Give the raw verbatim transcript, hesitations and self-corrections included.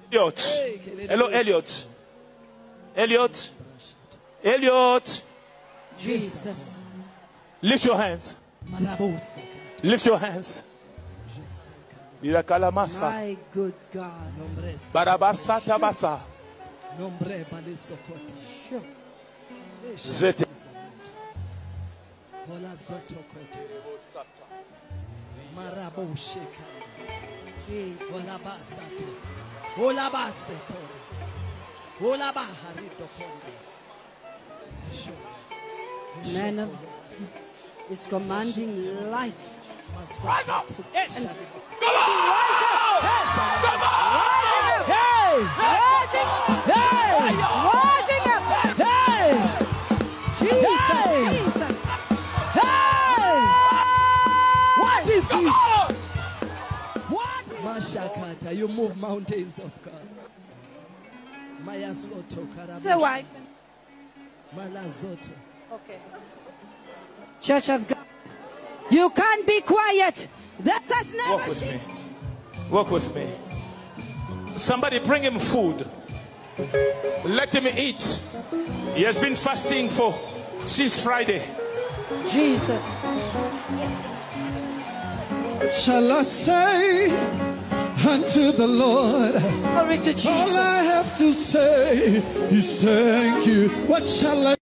Elliot. Hello, Elliot. Elliot. Elliot. Jesus. Lift your hands. Lift your hands. My good God. Barabasa tabasa. Sure. Zete. Man of is commanding life. Rise up! And Come on! Come on! Hey! Rising! Hey! Rising up! Hey! Jesus! Jesus! Hey! What is this? What? Mashakata, you move mountains of God. Maya Soto Karabash. The wife. Malazoto. Okay. Church of God. You can't be quiet. That has never Walk with me. Walk with me. Somebody bring him food. Let him eat. He has been fasting for since Friday. Jesus. Shall I say unto the Lord? Glory to Jesus. All I have to say is thank you. What shall I